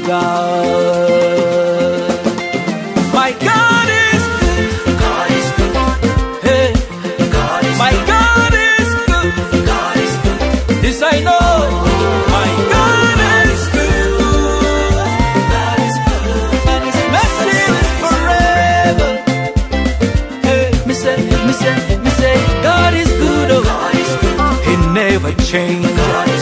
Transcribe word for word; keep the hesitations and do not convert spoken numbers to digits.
God. My God is good. God is good. Hey, God is my good. God is good. God is good. This I know. My God is good. God is good. And His mercy is forever. Hey, me say, me say, me say, God is good. Oh, God is good. He never changed. God is